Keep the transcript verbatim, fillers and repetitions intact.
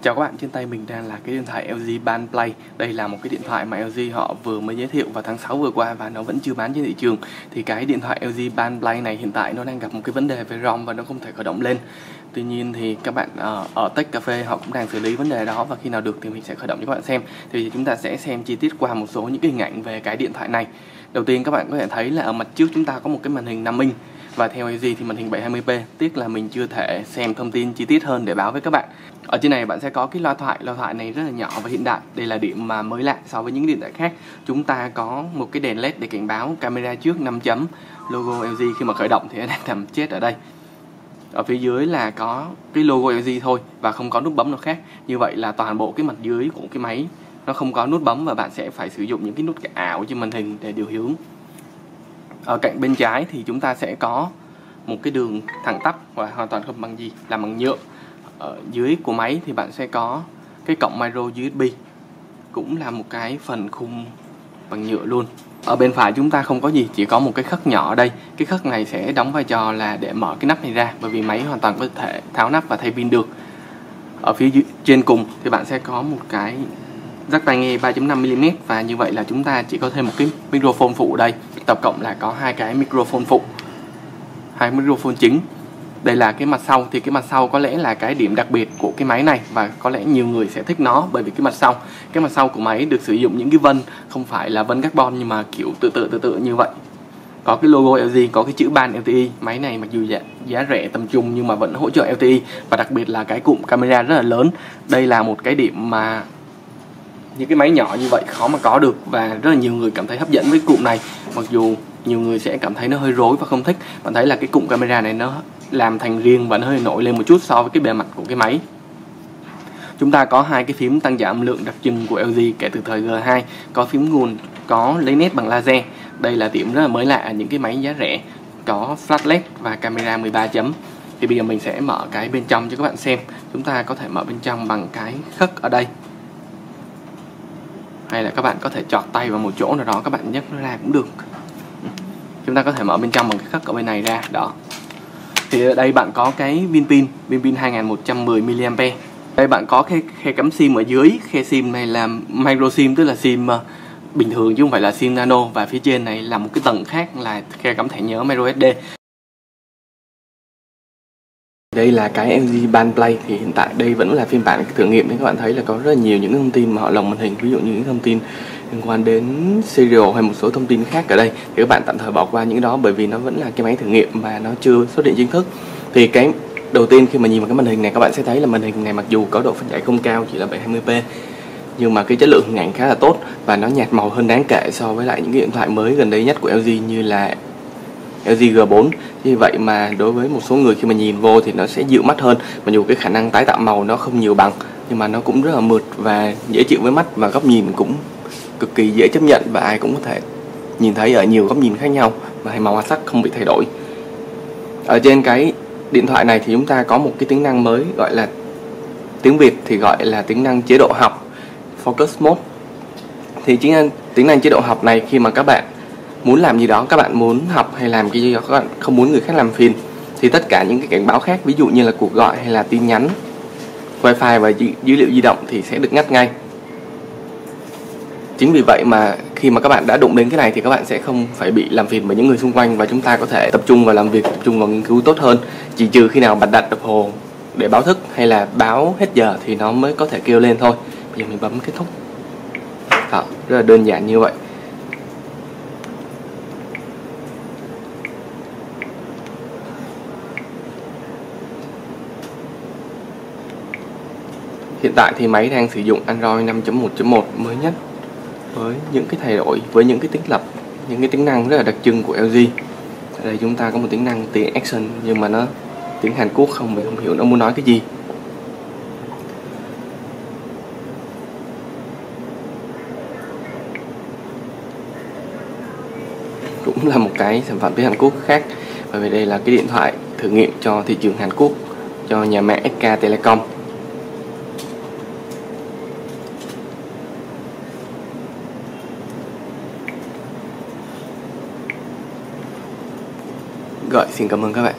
Chào các bạn, trên tay mình đang là cái điện thoại lờ giê Band Play. Đây là một cái điện thoại mà lờ giê họ vừa mới giới thiệu vào tháng sáu vừa qua và nó vẫn chưa bán trên thị trường. Thì cái điện thoại lờ giê Band Play này hiện tại nó đang gặp một cái vấn đề về ROM và nó không thể khởi động lên. Tuy nhiên thì các bạn uh, ở Tech Cafe họ cũng đang xử lý vấn đề đó, và khi nào được thì mình sẽ khởi động cho các bạn xem. Thì chúng ta sẽ xem chi tiết qua một số những cái hình ảnh về cái điện thoại này. Đầu tiên các bạn có thể thấy là ở mặt trước chúng ta có một cái màn hình năm inch. Và theo lờ giê thì màn hình bảy hai mươi p. Tiếc là mình chưa thể xem thông tin chi tiết hơn để báo với các bạn. Ở trên này bạn sẽ có cái loa thoại. Loa thoại này rất là nhỏ và hiện đại. Đây là điểm mà mới lạ so với những điện thoại khác. Chúng ta có một cái đèn led để cảnh báo, camera trước năm chấm, logo lờ giê khi mà khởi động thì nó đang nằm chết ở đây. Ở phía dưới là có cái logo lờ giê thôi và không có nút bấm nào khác. Như vậy là toàn bộ cái mặt dưới của cái máy nó không có nút bấm và bạn sẽ phải sử dụng những cái nút ảo trên màn hình để điều hướng. Ở cạnh bên trái thì chúng ta sẽ có một cái đường thẳng tắp và hoàn toàn không bằng gì, làm bằng nhựa. Ở dưới của máy thì bạn sẽ có cái cổng micro u ét bê, cũng là một cái phần khung bằng nhựa luôn. Ở bên phải chúng ta không có gì, chỉ có một cái khắc nhỏ ở đây. Cái khắc này sẽ đóng vai trò là để mở cái nắp này ra, bởi vì máy hoàn toàn có thể tháo nắp và thay pin được. Ở phía dưới, trên cùng thì bạn sẽ có một cái jack tai nghe ba chấm năm mi li mét, và như vậy là chúng ta chỉ có thêm một cái microphone phụ ở đây. Tổng cộng là có hai cái microphone phụ, hai microphone chính. Đây là cái mặt sau, thì cái mặt sau có lẽ là cái điểm đặc biệt của cái máy này và có lẽ nhiều người sẽ thích nó, bởi vì cái mặt sau, cái mặt sau của máy được sử dụng những cái vân không phải là vân carbon nhưng mà kiểu tự tự tự tự như vậy. Có cái logo lờ giê, có cái chữ Band lờ tê i. Máy này mặc dù giá, giá rẻ tầm trung nhưng mà vẫn hỗ trợ lờ tê i, và đặc biệt là cái cụm camera rất là lớn. Đây là một cái điểm mà những cái máy nhỏ như vậy khó mà có được, và rất là nhiều người cảm thấy hấp dẫn với cụm này, mặc dù nhiều người sẽ cảm thấy nó hơi rối và không thích. Bạn thấy là cái cụm camera này nó làm thành riêng và nó hơi nổi lên một chút so với cái bề mặt của cái máy. Chúng ta có hai cái phím tăng giảm âm lượng đặc trưng của lờ giê kể từ thời G hai, có phím nguồn, có lấy nét bằng laser. Đây là điểm rất là mới lạ ở những cái máy giá rẻ. Có flash led và camera mười ba chấm. Thì bây giờ mình sẽ mở cái bên trong cho các bạn xem. Chúng ta có thể mở bên trong bằng cái khắc ở đây, hay là các bạn có thể chọt tay vào một chỗ nào đó các bạn nhấc nó ra cũng được. Chúng ta có thể mở bên trong bằng cái khắc ở bên này ra đó. Thì ở đây bạn có cái pin pin pin pin hai nghìn một trăm mười mi li am pe. Đây bạn có khe, khe cắm sim ở dưới. Khe sim này là micro sim, tức là sim uh, bình thường chứ không phải là sim nano, và phía trên này là một cái tầng khác là khe cắm thẻ nhớ micro ét đê. Đây là cái lờ giê Band Play. Thì hiện tại đây vẫn là phiên bản thử nghiệm, thì các bạn thấy là có rất là nhiều những thông tin mà họ lồng màn hình, ví dụ như những thông tin liên quan đến serial hay một số thông tin khác ở đây, thì các bạn tạm thời bỏ qua những đó, bởi vì nó vẫn là cái máy thử nghiệm và nó chưa xuất hiện chính thức. Thì cái đầu tiên khi mà nhìn vào cái màn hình này, các bạn sẽ thấy là màn hình này mặc dù có độ phân giải không cao, chỉ là bảy hai mươi p, nhưng mà cái chất lượng hình ảnh khá là tốt và nó nhạt màu hơn đáng kể so với lại những cái điện thoại mới gần đây nhất của lờ giê như là lờ giê G bốn. Như vậy mà đối với một số người khi mà nhìn vô thì nó sẽ dịu mắt hơn, mặc dù cái khả năng tái tạo màu nó không nhiều bằng, nhưng mà nó cũng rất là mượt và dễ chịu với mắt, và góc nhìn cũng cực kỳ dễ chấp nhận và ai cũng có thể nhìn thấy ở nhiều góc nhìn khác nhau, và màu sắc không bị thay đổi. Ở trên cái điện thoại này thì chúng ta có một cái tính năng mới, gọi là tiếng Việt thì gọi là tính năng chế độ học, Focus Mode. Thì chính là tính năng chế độ học này, khi mà các bạn muốn làm gì đó, các bạn muốn học hay làm cái gì đó, các bạn không muốn người khác làm phiền, thì tất cả những cái cảnh báo khác, ví dụ như là cuộc gọi hay là tin nhắn, wifi và dữ, dữ liệu di động thì sẽ được ngắt ngay. Chính vì vậy mà khi mà các bạn đã đụng đến cái này thì các bạn sẽ không phải bị làm phiền bởi những người xung quanh, và chúng ta có thể tập trung vào làm việc, tập trung vào nghiên cứu tốt hơn. Chỉ trừ khi nào bạn đặt đồng hồ để báo thức hay là báo hết giờ thì nó mới có thể kêu lên thôi. Bây giờ mình bấm kết thúc. Đó, rất là đơn giản như vậy. Hiện tại thì máy đang sử dụng Android năm chấm một chấm một mới nhất, với những cái thay đổi, với những cái tính lập, những cái tính năng rất là đặc trưng của lờ giê. Ở đây chúng ta có một tính năng tiếng Action, nhưng mà nó tiếng Hàn Quốc không, mình không hiểu nó muốn nói cái gì. Cũng là một cái sản phẩm tiếng Hàn Quốc khác, bởi vì đây là cái điện thoại thử nghiệm cho thị trường Hàn Quốc, cho nhà mạng ét ca Telecom. Gọi xin cảm ơn các bạn.